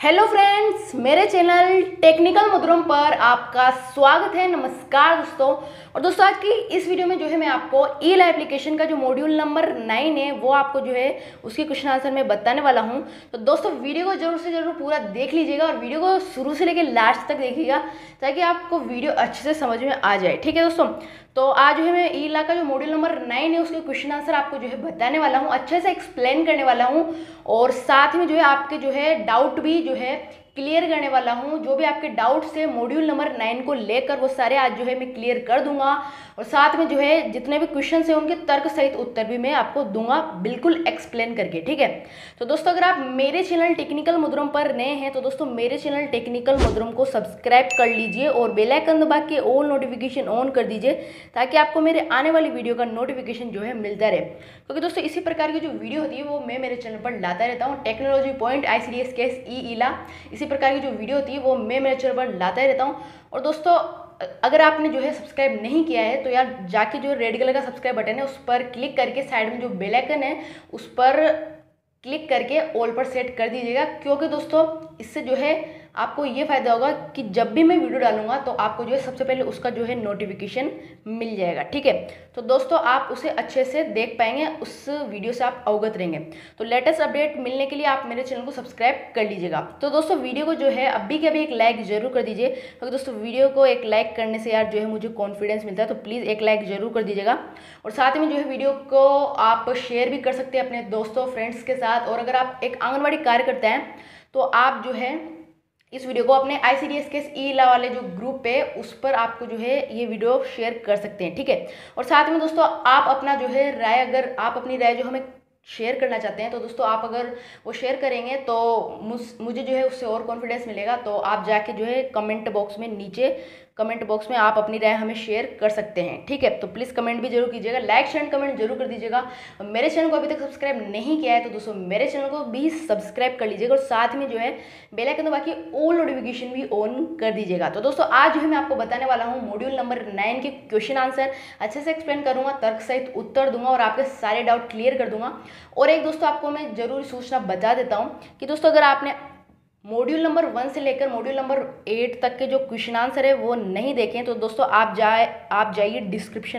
Hello friends, मेरे channel technical मुद्रम पर आपका स्वागत है। नमस्कार दोस्तों। और दोस्तों आज की इस वीडियो में जो है मैं आपको ई ला एप्लीकेशन का जो मॉड्यूल नंबर 9 है वो आपको जो है उसके क्वेश्चन आंसर में बताने वाला हूं। तो दोस्तों वीडियो को जरूर से जरूर पूरा देख लीजिएगा और वीडियो को शुरू से लेकर लास्ट तक देखिएगा ताकि आपको वीडियो अच्छे से समझ में आ जाए। ठीक है दोस्तों, तो आज जो है मैं ई ला का जो मॉड्यूल नंबर 9 है उसके क्वेश्चन आंसर आपको जो है बताने वाला हूँ, अच्छे से एक्सप्लेन करने वाला हूँ और साथ में जो है आपके जो है डाउट भी जो है क्लियर करने वाला हूँ। जो भी आपके डाउट्स है मॉड्यूल नंबर 9 को लेकर वो सारे आज जो है मैं क्लियर कर दूंगा और साथ में जो है जितने भी क्वेश्चन है उनके तर्क सहित उत्तर भी मैं आपको दूंगा बिल्कुल एक्सप्लेन करके। ठीक है, तो दोस्तों अगर आप मेरे चैनल टेक्निकल मुद्रम पर नए हैं तो दोस्तों मेरे चैनल टेक्निकल मुद्रम को सब्सक्राइब कर लीजिए और बेल आइकन दबा के ऑल नोटिफिकेशन ऑन कर दीजिए ताकि आपको मेरे आने वाली वीडियो का नोटिफिकेशन जो है मिलता रहे। क्योंकि दोस्तों इसी प्रकार की जो वीडियो होती है वो मैं मेरे चैनल पर लाता रहता हूँ। टेक्नोलॉजी पॉइंट, ICDS केस, ई ला, इसी प्रकार की जो वीडियो होती है वो मैं मेरे चैनल पर लाता ही रहता हूँ। और दोस्तों अगर आपने जो है सब्सक्राइब नहीं किया है तो यार जाके जो रेड कलर का सब्सक्राइब बटन है उस पर क्लिक करके साइड में जो बेल आइकन है उस पर क्लिक करके ऑल पर सेट कर दीजिएगा। क्योंकि दोस्तों इससे जो है आपको ये फ़ायदा होगा कि जब भी मैं वीडियो डालूंगा तो आपको जो है सबसे पहले उसका जो है नोटिफिकेशन मिल जाएगा। ठीक है, तो दोस्तों आप उसे अच्छे से देख पाएंगे, उस वीडियो से आप अवगत रहेंगे। तो लेटेस्ट अपडेट मिलने के लिए आप मेरे चैनल को सब्सक्राइब कर लीजिएगा। तो दोस्तों वीडियो को जो है अभी के अभी एक लाइक जरूर कर दीजिए क्योंकि दोस्तों वीडियो को एक लाइक करने से यार जो है मुझे कॉन्फिडेंस मिलता है। तो प्लीज़ एक लाइक जरूर कर दीजिएगा और साथ में जो है वीडियो को आप शेयर भी कर सकते हैं अपने दोस्तों फ्रेंड्स के साथ। और अगर आप एक आंगनबाड़ी कार्यकर्ता हैं तो आप जो है इस वीडियो को अपने ICDS केस ई ला वाले जो ग्रुप है उस पर आपको जो है ये वीडियो शेयर कर सकते हैं। ठीक है, और साथ में दोस्तों आप अपना जो है राय, अगर आप अपनी राय जो हमें शेयर करना चाहते हैं तो दोस्तों आप अगर वो शेयर करेंगे तो मुझे जो है उससे और कॉन्फिडेंस मिलेगा। तो आप जाके जो है कमेंट बॉक्स में, नीचे कमेंट बॉक्स में आप अपनी राय हमें शेयर कर सकते हैं। ठीक है, तो प्लीज़ कमेंट भी जरूर कीजिएगा, लाइक शेयर कमेंट जरूर कर दीजिएगा। और मेरे चैनल को अभी तक सब्सक्राइब नहीं किया है तो दोस्तों मेरे चैनल को भी सब्सक्राइब कर लीजिएगा और साथ में जो है बेल आइकन दबा के ऑल नोटिफिकेशन भी ऑन कर दीजिएगा। तो दोस्तों आज जो है मैं आपको बताने वाला हूँ मॉड्यूल नंबर 9 के क्वेश्चन आंसर अच्छे से एक्सप्लेन करूँगा, तर्क सहित उत्तर दूंगा और आपके सारे डाउट क्लियर कर दूंगा। और एक दोस्तों आपको मैं जरूर सूचना बता देता हूँ कि दोस्तों अगर आपने मॉड्यूल नंबर 1 से लेकर मॉड्यूल नंबर 8 तक के जो क्वेश्चन आंसर है वो नहीं देखें तो दोस्तों आप जाइए डिस्क्रिप्शन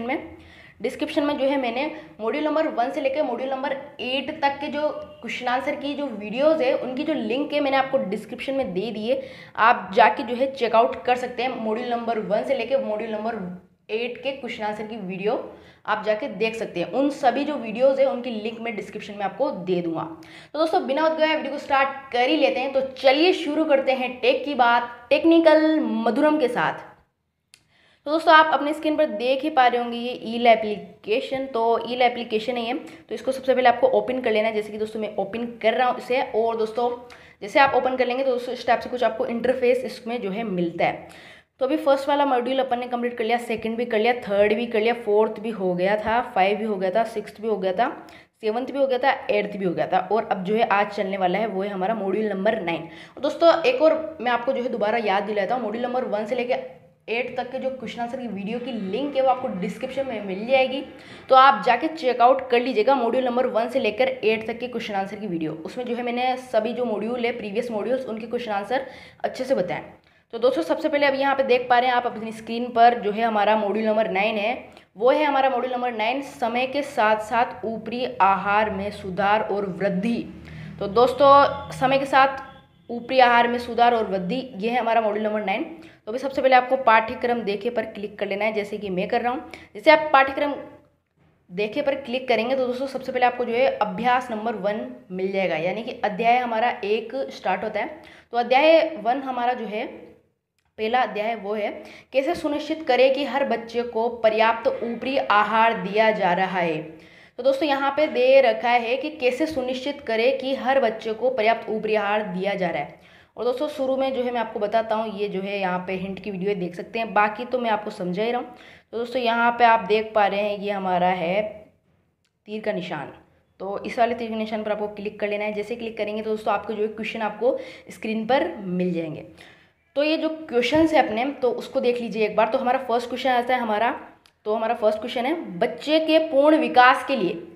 में जो है मैंने मॉड्यूल नंबर 1 से लेकर मॉड्यूल नंबर 8 तक के जो क्वेश्चन आंसर की जो वीडियोस है उनकी जो लिंक है मैंने आपको डिस्क्रिप्शन में दे दी है। आप जाके जो है चेकआउट कर सकते हैं। मॉड्यूल नंबर 1 से लेकर मॉड्यूल नंबर 8 के क्वेश्चन आंसर की वीडियो आप जाके देख सकते हैं। उन सभी जो वीडियोस है उनकी लिंक मैं डिस्क्रिप्शन में आपको दे दूंगा। तो दोस्तों बिना वक्त गए वीडियो को स्टार्ट कर ही लेते हैं। तो चलिए शुरू करते हैं टेक की बात टेक्निकल मधुरम के साथ। तो दोस्तों आप अपने स्क्रीन पर देख ही पा रहे होंगे ये ई ला एप्लीकेशन। तो ई ला एप्लीकेशन है ये, तो इसको सबसे पहले आपको ओपन कर लेना है। जैसे कि दोस्तों मैं ओपन कर रहा हूँ इसे और दोस्तों जैसे आप ओपन कर लेंगे तो दोस्तों इस टाइप से कुछ आपको इंटरफेस इसमें जो है मिलता है। तो अभी फर्स्ट वाला मॉड्यूल अपन ने कंप्लीट कर लिया, सेकंड भी कर लिया, थर्ड भी कर लिया, फोर्थ भी हो गया था, 5 भी हो गया था, 6th भी हो गया था, 7th भी हो गया था, 8th भी हो गया था और अब जो है आज चलने वाला है वो है हमारा मॉड्यूल नंबर 9। और दोस्तों एक और मैं आपको जो है दोबारा याद दिलाता हूँ, मॉड्यूल नंबर 1 से लेकर 8 तक के जो क्वेश्चन आंसर की वीडियो की लिंक है वो आपको डिस्क्रिप्शन में मिल जाएगी। तो आप जाके चेकआउट कर लीजिएगा मॉड्यूल नंबर 1 से लेकर 8 तक के क्वेश्चन आंसर की वीडियो। उसमें जो है मैंने सभी जो मॉड्यूल है प्रीवियस मॉड्यूल्स उनके क्वेश्चन आंसर अच्छे से बताएं। तो दोस्तों सबसे पहले अभी यहाँ पे देख पा रहे हैं आप अपनी स्क्रीन पर जो है हमारा मॉड्यूल नंबर 9 है वो है हमारा मॉड्यूल नंबर 9, समय के साथ साथ ऊपरी आहार में सुधार और वृद्धि। तो दोस्तों समय के साथ ऊपरी आहार में सुधार और वृद्धि ये है हमारा मॉड्यूल नंबर 9। तो अभी सबसे पहले आपको पाठ्यक्रम देखे पर क्लिक कर लेना है जैसे कि मैं कर रहा हूँ। जैसे आप पाठ्यक्रम देखे पर क्लिक करेंगे तो दोस्तों सबसे पहले आपको जो है अभ्यास नंबर 1 मिल जाएगा, यानी कि अध्याय हमारा 1 स्टार्ट होता है। तो अध्याय 1 हमारा जो है पहला अध्याय वो है कैसे सुनिश्चित करें कि हर बच्चे को पर्याप्त ऊपरी आहार दिया जा रहा है। तो दोस्तों यहाँ पे दे रखा है कि कैसे सुनिश्चित करें कि हर बच्चे को पर्याप्त ऊपरी आहार दिया जा रहा है। और दोस्तों शुरू में जो है मैं आपको बताता हूँ, ये जो है यहाँ पे हिंट की वीडियो देख सकते हैं, बाकी तो मैं आपको समझा ही रहा हूँ। तो दोस्तों यहाँ पे आप देख पा रहे हैं ये हमारा है तीर का निशान। तो इस वाले तीर के निशान पर आपको क्लिक कर लेना है। जैसे क्लिक करेंगे तो दोस्तों आपको जो है क्वेश्चन आपको स्क्रीन पर मिल जाएंगे। तो ये जो क्वेश्चन है अपने तो उसको देख लीजिए एक बार। तो हमारा फर्स्ट क्वेश्चन आता है हमारा फर्स्ट क्वेश्चन है बच्चे के पूर्ण विकास के लिए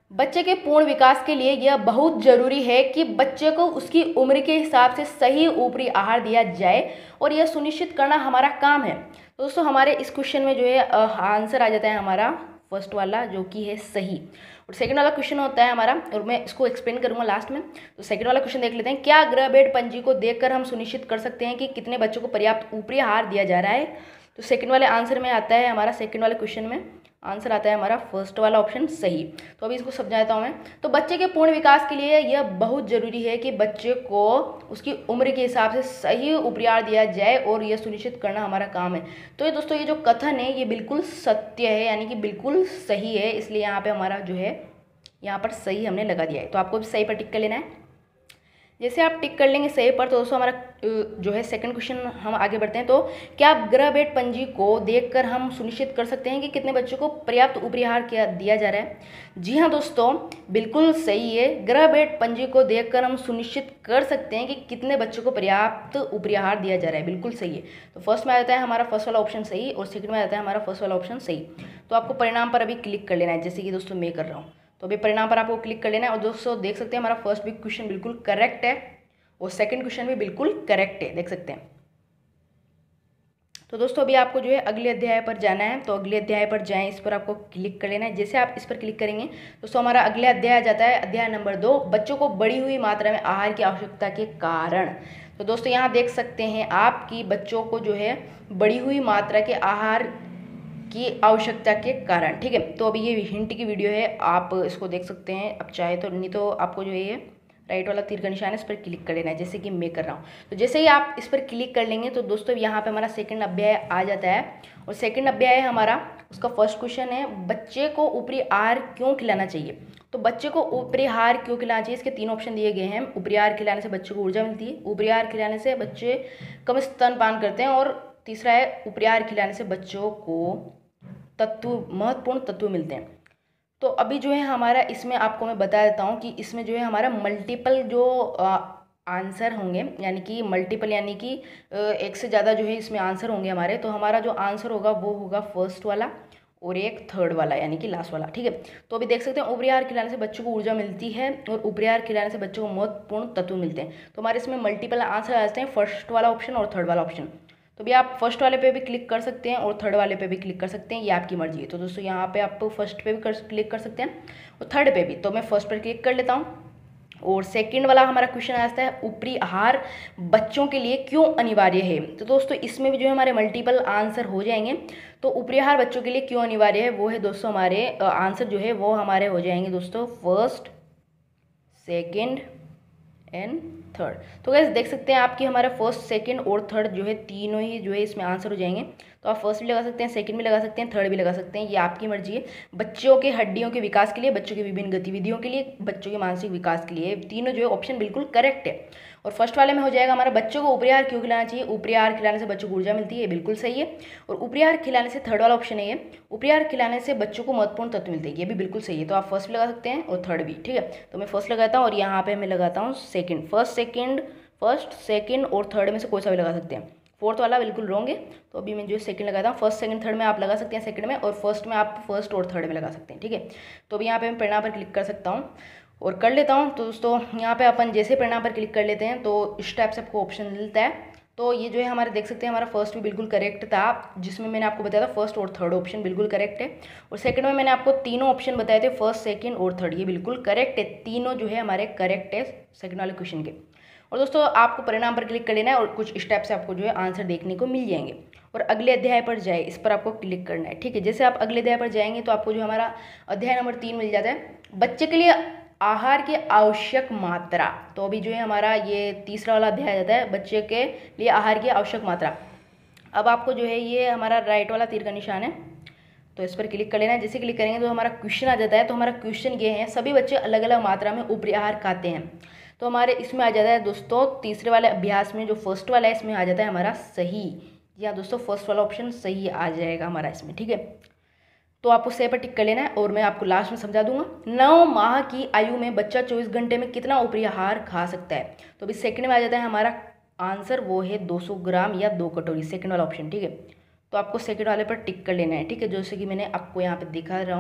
बच्चे के पूर्ण विकास के लिए यह बहुत ज़रूरी है कि बच्चे को उसकी उम्र के हिसाब से सही ऊपरी आहार दिया जाए और यह सुनिश्चित करना हमारा काम है। तो दोस्तों हमारे इस क्वेश्चन में जो है आंसर आ जाता है हमारा फर्स्ट वाला, जो कि है सही। और सेकंड वाला क्वेश्चन होता है हमारा, और मैं इसको एक्सप्लेन करूंगा लास्ट में। तो सेकंड वाला क्वेश्चन देख लेते हैं। क्या ग्रहभेद पंजी को देखकर हम सुनिश्चित कर सकते हैं कि कितने बच्चों को पर्याप्त ऊपरी आहार दिया जा रहा है? तो सेकंड वाले आंसर में आता है हमारा, सेकंड वाले क्वेश्चन में आंसर आता है हमारा फर्स्ट वाला ऑप्शन सही। तो अभी इसको समझाता हूँ मैं। तो बच्चे के पूर्ण विकास के लिए यह बहुत ज़रूरी है कि बच्चे को उसकी उम्र के हिसाब से सही ऊपरी आहार दिया जाए और यह सुनिश्चित करना हमारा काम है। तो ये दोस्तों, ये जो कथन है ये बिल्कुल सत्य है, यानी कि बिल्कुल सही है, इसलिए यहाँ पे हमारा जो है यहाँ पर सही हमने लगा दिया है। तो आपको भी सही पर टिक कर लेना है। जैसे आप टिक कर लेंगे सही पर, तो दोस्तों हमारा जो है सेकंड क्वेश्चन हम आगे बढ़ते हैं। तो क्या ग्रहभेद पंजी को देखकर हम सुनिश्चित कर सकते हैं कि कितने बच्चों को पर्याप्त ऊपरी आहार दिया जा रहा है? जी हाँ दोस्तों, बिल्कुल सही है। ग्रहभेद पंजी को देखकर हम सुनिश्चित कर सकते हैं कि कितने बच्चों को पर्याप्त ऊपरी आहार दिया जा रहा है। बिल्कुल सही है। तो फर्स्ट में आ जाता है हमारा फर्स्ट वाला ऑप्शन सही, और सेकंड में आ जाता है हमारा फर्स्ट वाला ऑप्शन सही। तो आपको परिणाम पर अभी क्लिक कर लेना है, जैसे कि दोस्तों मैं कर रहा हूँ। तो अभी परिणाम पर आपको क्लिक कर लेना है, और दोस्तों देख सकते हैं हमारा फर्स्ट भी क्वेश्चन बिल्कुल करेक्ट है और सेकंड क्वेश्चन भी बिल्कुल करेक्ट है, देख सकते हैं। तो दोस्तों अभी आपको जो है अगले अध्याय पर जाना है। तो अगले अध्याय पर जाएं, इस पर आपको क्लिक कर लेना है। जैसे आप इस पर क्लिक करेंगे दोस्तों, हमारा अगले अध्याय आ जाता है अध्याय नंबर 2, बच्चों को बढ़ी हुई मात्रा में आहार की आवश्यकता के कारण। तो दोस्तों यहाँ देख सकते हैं आपकी बच्चों को जो है बढ़ी हुई मात्रा के आहार की आवश्यकता के कारण, ठीक है। तो अभी ये हिंट की वीडियो है, आप इसको देख सकते हैं, आप चाहे तो, नहीं तो आपको जो है ये राइट वाला तीर का निशान है, इस पर क्लिक कर लेना है, जैसे कि मैं कर रहा हूँ। तो जैसे ही आप इस पर क्लिक कर लेंगे तो दोस्तों यहाँ पे हमारा सेकंड अध्याय आ जाता है, और सेकंड अध्याय हमारा, उसका फर्स्ट क्वेश्चन है बच्चे को ऊपरी आहार क्यों खिलाना चाहिए। तो बच्चे को ऊपरी आहार क्यों खिलाना चाहिए, इसके 3 ऑप्शन दिए गए हैं। ऊपरी आहार खिलाने से बच्चे को ऊर्जा मिलती है, ऊपरी आहार खिलाने से बच्चे कम स्तनपान करते हैं, और तीसरा है ऊपरी आहार खिलाने से बच्चों को महत्वपूर्ण तत्व मिलते हैं। तो अभी जो है हमारा इसमें आपको मैं बता देता हूँ कि इसमें जो है हमारा मल्टीपल जो आंसर होंगे, यानी कि मल्टीपल यानी कि एक से ज़्यादा जो है इसमें आंसर होंगे हमारे। तो हमारा जो आंसर होगा वो होगा फर्स्ट वाला और एक थर्ड वाला, यानी कि लास्ट वाला, ठीक है। तो अभी देख सकते हैं ऊपरी आहार खिलाने से बच्चों को ऊर्जा मिलती है और ऊपरी आहार खिलाने से बच्चों को महत्वपूर्ण तत्व मिलते हैं। तो हमारे इसमें मल्टीपल आंसर आ जाते हैं, फर्स्ट वाला ऑप्शन और थर्ड वाला ऑप्शन। तो भी आप फर्स्ट वाले पे भी क्लिक कर सकते हैं और थर्ड वाले पे भी क्लिक कर सकते हैं, ये आपकी मर्जी है। तो दोस्तों यहाँ पे आप फर्स्ट पे भी क्लिक कर सकते हैं और थर्ड पे भी। तो मैं फर्स्ट पर क्लिक कर लेता हूँ, और सेकंड वाला हमारा क्वेश्चन आता है ऊपरी आहार बच्चों के लिए क्यों अनिवार्य है। तो दोस्तों इसमें भी जो है हमारे मल्टीपल आंसर हो जाएंगे। तो ऊपरी आहार बच्चों के लिए क्यों अनिवार्य है, वो है दोस्तों हमारे आंसर जो है वो हमारे हो जाएंगे दोस्तों फर्स्ट, सेकंड एंड थर्ड। तो गाइस देख सकते हैं आपकी हमारा फर्स्ट, सेकंड और थर्ड जो है तीनों ही जो है इसमें आंसर हो जाएंगे। तो आप फर्स्ट भी लगा सकते हैं, सेकंड भी लगा सकते हैं, थर्ड भी लगा सकते हैं, ये आपकी मर्जी है। बच्चों के हड्डियों के विकास के लिए, बच्चों की विभिन्न गतिविधियों के लिए, बच्चों के मानसिक विकास के लिए, तीनों जो है ऑप्शन बिल्कुल करेक्ट है। और फर्स्ट वाले में हो जाएगा हमारा बच्चों को ऊपरी आहार क्यों खिलाना चाहिए, ऊपरी आहार खिलाने से बच्चों को ऊर्जा मिलती है, बिल्कुल सही है। और ऊपरी आहार खिलाने से, थर्ड वाला ऑप्शन है ये, ऊपरी आहार खिलाने से बच्चों को महत्वपूर्ण तत्व मिलते हैं, ये भी बिल्कुल सही है। तो आप फर्स्ट भी लगा सकते हैं और थर्ड भी, ठीक है। तो मैं फर्स्ट लगाता हूँ और यहाँ पे मैं लगाता हूँ सेकंड। फर्स्ट सेकंड और थर्ड में से कोई सा भी लगा सकते हैं। फोर्थ वाला बिल्कुल रॉन्ग है, तो अभी मैं जो सेकंड लगाता हूँ। फर्स्ट सेकंड थर्ड में आप लगा सकते हैं सेकंड में, और फर्स्ट में आप फर्स्ट और थर्ड में लगा सकते हैं, ठीक है। तो अभी यहाँ पे मैं परिणाम पर क्लिक कर सकता हूँ और कर लेता हूँ। तो दोस्तों यहाँ पे अपन जैसे परिणाम पर क्लिक कर लेते हैं तो इस टाइप से आपको ऑप्शन मिलता है। तो ये जो है हमारे देख सकते हैं हमारा फर्स्ट भी बिल्कुल करेक्ट था, जिसमें मैंने आपको बताया था फर्स्ट और थर्ड ऑप्शन बिल्कुल करेक्ट है। और सेकंड में मैंने आपको तीनों ऑप्शन बताए थे, फर्स्ट सेकंड और थर्ड, ये बिल्कुल करेक्ट है, तीनों जो है हमारे करेक्ट है सेकंड वाले क्वेश्चन के। और दोस्तों आपको परिणाम पर क्लिक कर लेना है और कुछ इस टाइप से आपको जो है आंसर देखने को मिल जाएंगे। और अगले अध्याय पर जाए, इस पर आपको क्लिक करना है, ठीक है। जैसे आप अगले अध्याय पर जाएंगे तो आपको जो हमारा अध्याय नंबर 3 मिल जाता है, बच्चे के लिए आहार की आवश्यक मात्रा। तो अभी जो है हमारा ये तीसरा वाला अध्याय आ जाता है, बच्चे के लिए आहार की आवश्यक मात्रा। अब आपको जो है ये हमारा राइट वाला तीर का निशान है, तो इस पर क्लिक कर लेना है। जैसे क्लिक करेंगे तो हमारा क्वेश्चन आ जाता है। तो हमारा क्वेश्चन ये है, सभी बच्चे अलग अलग मात्रा में ऊपरी आहार खाते हैं। तो हमारे इसमें आ जाता है दोस्तों तीसरे वाले अभ्यास में जो फर्स्ट वाला है, इसमें आ जाता है हमारा सही। जी हाँ दोस्तों, फर्स्ट वाला ऑप्शन सही आ जाएगा हमारा इसमें, ठीक है। तो आपको सही पर टिक कर लेना है और मैं आपको लास्ट में समझा दूंगा। 9 माह की आयु में बच्चा 24 घंटे में कितना ऊपरी आहार खा सकता है। तो अभी सेकंड में आ जाता है हमारा आंसर, वो है 200 ग्राम या 2 कटोरी, सेकंड वाला ऑप्शन, ठीक है। तो आपको सेकंड वाले पर टिक कर लेना है, ठीक है। जैसे कि मैंने आपको यहाँ पे दिखा रहा हूँ,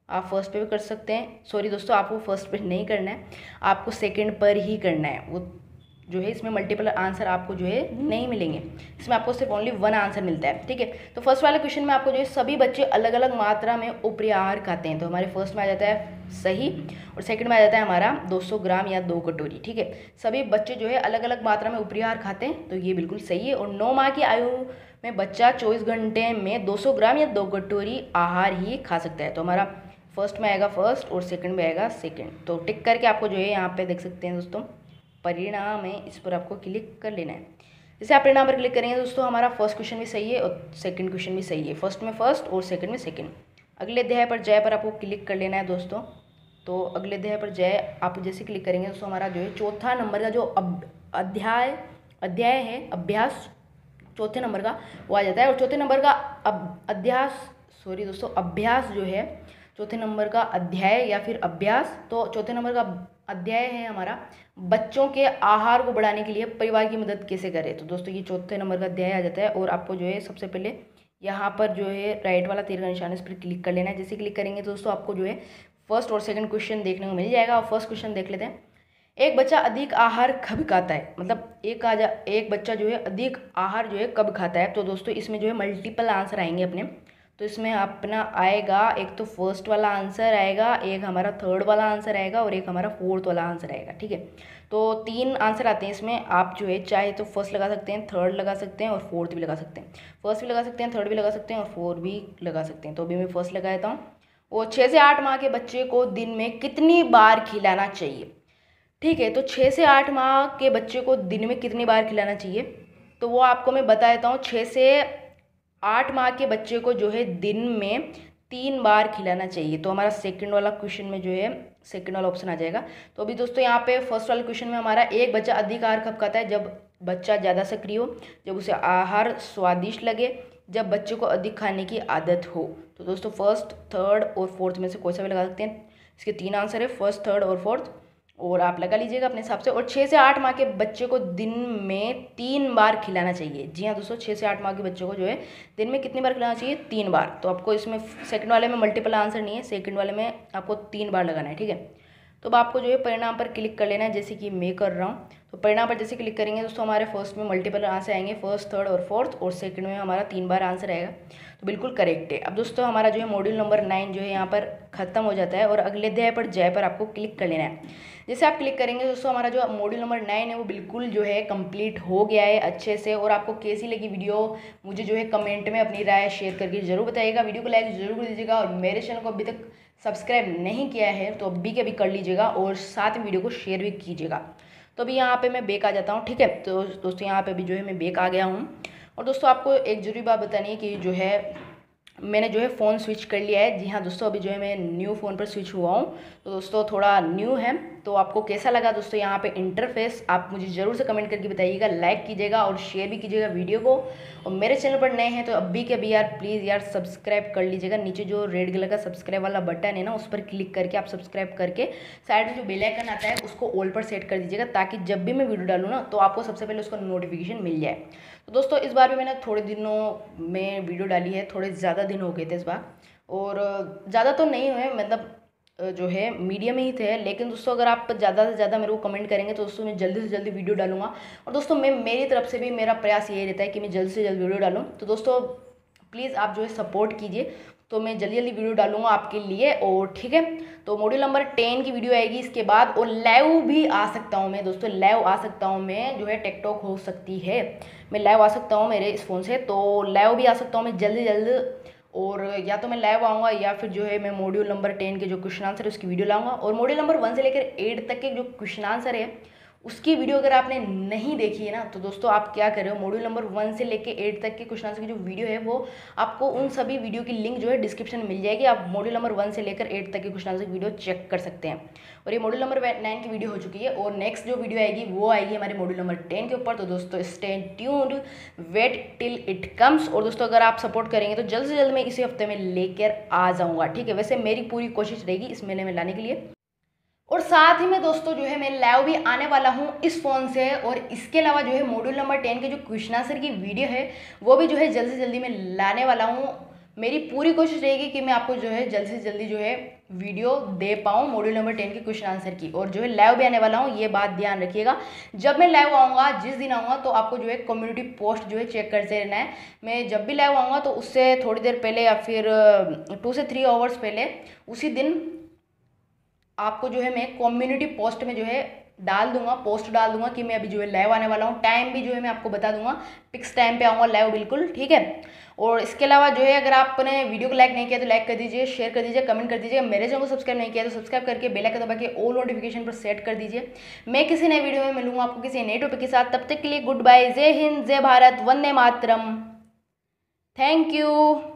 आप फर्स्ट पे भी कर सकते हैं। सॉरी दोस्तों, आपको फर्स्ट पे नहीं करना है, आपको सेकंड पर ही करना है। वो जो है इसमें मल्टीपल आंसर आपको जो है नहीं मिलेंगे, इसमें आपको सिर्फ ओनली वन आंसर मिलता है, ठीक है। तो फर्स्ट वाले क्वेश्चन में आपको जो है सभी बच्चे अलग अलग मात्रा में ऊपरी आहार खाते हैं, तो हमारे फर्स्ट में आ जाता है सही, और सेकंड में आ जाता है हमारा 200 ग्राम या 2 कटोरी, ठीक है। सभी बच्चे जो है अलग अलग मात्रा में ऊपरी आहार खाते हैं, तो ये बिल्कुल सही है। और 9 माह की आयु में बच्चा 24 घंटे में 200 ग्राम या 2 कटोरी आहार ही खा सकता है, तो हमारा फर्स्ट में आएगा फर्स्ट और सेकंड में आएगा सेकंड। तो टिक करके आपको जो है यहाँ पे देख सकते हैं दोस्तों परिणाम है, इस पर आपको क्लिक कर लेना है। जैसे आप परिणाम पर क्लिक करेंगे दोस्तों हमारा फर्स्ट क्वेश्चन भी सही है और सेकंड क्वेश्चन भी सही है, फर्स्ट में फर्स्ट और सेकंड में सेकंड। अगले अध्याय पर जय पर आपको क्लिक कर लेना है दोस्तों। तो अगले अध्याय पर जय आप जैसे क्लिक करेंगे दोस्तों हमारा जो है चौथा नंबर का जो अध्याय है अभ्यास, चौथे नंबर का वो आ जाता है। और चौथे नंबर का अभ्यास जो है चौथे नंबर का अध्याय या फिर अभ्यास, तो चौथे नंबर का अध्याय है हमारा बच्चों के आहार को बढ़ाने के लिए परिवार की मदद कैसे करें। तो दोस्तों ये चौथे नंबर का अध्याय आ जाता है। और आपको जो है सबसे पहले यहाँ पर जो है राइट वाला तीर का निशान इस पर क्लिक कर लेना है। जैसे क्लिक करेंगे तो दोस्तों आपको जो है फर्स्ट और सेकंड क्वेश्चन देखने को मिल जाएगा। और फर्स्ट क्वेश्चन देख लेते हैं। एक बच्चा अधिक आहार कब खाता है, मतलब एक बच्चा जो है अधिक आहार जो है कब खाता है। तो दोस्तों इसमें जो है मल्टीपल आंसर आएंगे अपने, तो इसमें अपना आएगा एक तो फर्स्ट वाला आंसर आएगा, एक हमारा थर्ड वाला आंसर आएगा और एक हमारा फोर्थ वाला आंसर आएगा, ठीक है। तो 3 आंसर आते हैं इसमें, आप जो है चाहे तो फर्स्ट लगा सकते हैं, थर्ड लगा सकते हैं और फोर्थ भी लगा सकते हैं। फर्स्ट भी लगा सकते हैं, थर्ड भी लगा सकते हैं और फोर्थ भी लगा सकते हैं। तो अभी मैं फर्स्ट लगा देता हूँ। और 6 से 8 माह के बच्चे को दिन में कितनी बार खिलाना चाहिए, ठीक है। तो 6 से 8 माह के बच्चे को दिन में कितनी बार खिलाना चाहिए, तो वो आपको मैं बता देता हूँ। 6 से 8 माह के बच्चे को जो है दिन में 3 बार खिलाना चाहिए। तो हमारा सेकंड वाला क्वेश्चन में जो है सेकंड वाला ऑप्शन आ जाएगा। तो अभी दोस्तों यहाँ पे फर्स्ट वाले क्वेश्चन में हमारा एक बच्चा अधिक आहार कब खाता है, जब बच्चा ज़्यादा सक्रिय हो, जब उसे आहार स्वादिष्ट लगे, जब बच्चे को अधिक खाने की आदत हो। तो दोस्तों फर्स्ट, थर्ड और फोर्थ में से कोई सा भी लगा सकते हैं। इसके 3 आंसर है, फर्स्ट, थर्ड और फोर्थ, और आप लगा लीजिएगा अपने हिसाब से। और 6 से 8 माह के बच्चे को दिन में 3 बार खिलाना चाहिए। जी हाँ दोस्तों, 6 से 8 माह के बच्चों को जो है दिन में कितनी बार खिलाना चाहिए, 3 बार। तो आपको इसमें सेकंड वाले में मल्टीपल आंसर नहीं है, सेकंड वाले में आपको 3 बार लगाना है, ठीक है। तो अब आपको जो है परिणाम पर क्लिक कर लेना है, जैसे कि मैं कर रहा हूँ। तो परिणाम पर जैसे क्लिक करेंगे दोस्तों हमारे फर्स्ट में मल्टीपल आंसर आएंगे, फर्स्ट, थर्ड और फोर्थ, और सेकंड में हमारा 3 बार आंसर आएगा। तो बिल्कुल करेक्ट है। अब दोस्तों हमारा जो है मॉड्यूल नंबर 9 जो है यहाँ पर खत्म हो जाता है। और अगले अध्याय पर जय पर आपको क्लिक कर लेना है। जैसे आप क्लिक करेंगे दोस्तों हमारा जो मॉड्यूल नंबर 9 है वो बिल्कुल जो है कंप्लीट हो गया है अच्छे से। और आपको कैसी लगी वीडियो मुझे जो है कमेंट में अपनी राय शेयर करके जरूर बताइएगा। वीडियो को लाइक जरूर कर दीजिएगा, और मेरे चैनल को अभी तक सब्सक्राइब नहीं किया है तो अभी के अभी कर लीजिएगा, और साथ में वीडियो को शेयर भी कीजिएगा। तो अभी यहाँ पे मैं बैक आ जाता हूँ, ठीक है। तो दोस्तों यहाँ पे अभी जो है मैं बैक आ गया हूँ। और दोस्तों आपको एक जरूरी बात बतानी है कि जो है मैंने जो है फ़ोन स्विच कर लिया है। जी हाँ दोस्तों, अभी जो है मैं न्यू फ़ोन पर स्विच हुआ हूँ, तो दोस्तों थोड़ा न्यू है। तो आपको कैसा लगा दोस्तों यहाँ पे इंटरफेस, आप मुझे ज़रूर से कमेंट करके बताइएगा। लाइक कीजिएगा और शेयर भी कीजिएगा वीडियो को। और मेरे चैनल पर नए हैं तो अभी के अभी यार प्लीज़ यार सब्सक्राइब कर लीजिएगा। नीचे जो रेड कलर का सब्सक्राइब वाला बटन है ना, उस पर क्लिक करके आप सब्सक्राइब करके साइड में जो बेल आइकन आता है उसको ऑल पर सेट कर दीजिएगा, ताकि जब भी मैं वीडियो डालूँ ना तो आपको सबसे पहले उसका नोटिफिकेशन मिल जाए। तो दोस्तों इस बार भी मैंने थोड़े दिनों में वीडियो डाली है, थोड़े ज़्यादा दिन हो गए थे इस बार, और ज़्यादा तो नहीं हुए, मतलब जो है मीडियम ही थे। लेकिन दोस्तों अगर आप ज़्यादा से ज़्यादा मेरे को कमेंट करेंगे तो दोस्तों मैं जल्दी से जल्दी वीडियो डालूंगा। और दोस्तों मेरी तरफ से भी मेरा प्रयास यही रहता है कि मैं जल्द से जल्द वीडियो डालूँ। तो दोस्तों प्लीज़ आप जो है सपोर्ट कीजिए, तो मैं जल्दी जल्दी वीडियो डालूंगा आपके लिए। और ठीक है, तो मॉड्यूल नंबर 10 की वीडियो आएगी इसके बाद। और लाइव भी आ सकता हूँ मैं दोस्तों, लाइव आ सकता हूँ मैं, जो है टिकटॉक हो सकती है, मैं लाइव आ सकता हूँ मेरे इस फ़ोन से। तो लाइव भी आ सकता हूँ मैं जल्दी जल्द, और या तो मैं लाइव आऊँगा या फिर जो है मैं मॉड्यूल नंबर 10 के जो क्वेश्चन आंसर है उसकी वीडियो लाऊंगा। और मॉड्यूल नंबर 1 से लेकर 8 तक के जो क्वेश्चन आंसर है उसकी वीडियो अगर आपने नहीं देखी है ना, तो दोस्तों आप क्या कर रहे हो, मॉड्यूल नंबर 1 से लेके 8 तक के क्वेश्चन आंसर की जो वीडियो है वो आपको उन सभी वीडियो की लिंक जो है डिस्क्रिप्शन में मिल जाएगी। आप मॉड्यूल नंबर 1 से लेकर 8 तक के क्वेश्चन आंसर की वीडियो चेक कर सकते हैं। और ये मॉड्यूल नंबर 9 की वीडियो हो चुकी है, और नेक्स्ट जो वीडियो आएगी वो आएगी हमारे मॉड्यूल नंबर 10 के ऊपर। तो दोस्तों stay tuned, wait till it comes. और दोस्तों अगर आप सपोर्ट करेंगे तो जल्द से जल्द मैं इसी हफ्ते में लेकर आ जाऊँगा, ठीक है। वैसे मेरी पूरी कोशिश रहेगी इस महीने में लाने के लिए। और साथ ही में दोस्तों जो है मैं लाइव भी आने वाला हूँ इस फ़ोन से। और इसके अलावा जो है मॉड्यूल नंबर 10 के जो क्वेश्चन आंसर की वीडियो है वो भी जो है जल्द से जल्दी मैं लाने वाला हूँ। मेरी पूरी कोशिश रहेगी कि मैं आपको जो है जल्द से जल्दी जो है वीडियो दे पाऊँ मॉड्यूल नंबर 10 के क्वेश्चन आंसर की। और जो है लाइव भी आने वाला हूँ, ये बात ध्यान रखिएगा। जब मैं लाइव आऊँगा, जिस दिन आऊँगा, तो आपको जो है कम्युनिटी पोस्ट जो है चेक करते रहना है। मैं जब भी लाइव आऊँगा तो उससे थोड़ी देर पहले या फिर 2 से 3 आवर्स पहले उसी दिन आपको जो है मैं कम्युनिटी पोस्ट में जो है डाल दूंगा, पोस्ट डाल दूंगा कि मैं अभी जो है लाइव आने वाला हूँ। टाइम भी जो है मैं आपको बता दूंगा, फिक्स टाइम पे आऊँगा लाइव, बिल्कुल ठीक है। और इसके अलावा जो है अगर आपने वीडियो को लाइक नहीं किया तो लाइक कर दीजिए, शेयर कर दीजिए, कमेंट कर दीजिए। मेरे चैनल को सब्सक्राइब नहीं किया तो सब्सक्राइब करके बेल आइकन दबा के ऑल नोटिफिकेशन पर सेट कर दीजिए। मैं किसी नए वीडियो में मिलूंगा आपको किसी नए टॉपिक के साथ। तब तक के लिए गुड बाय, जय हिंद, जय भारत, वंदे मातरम, थैंक यू।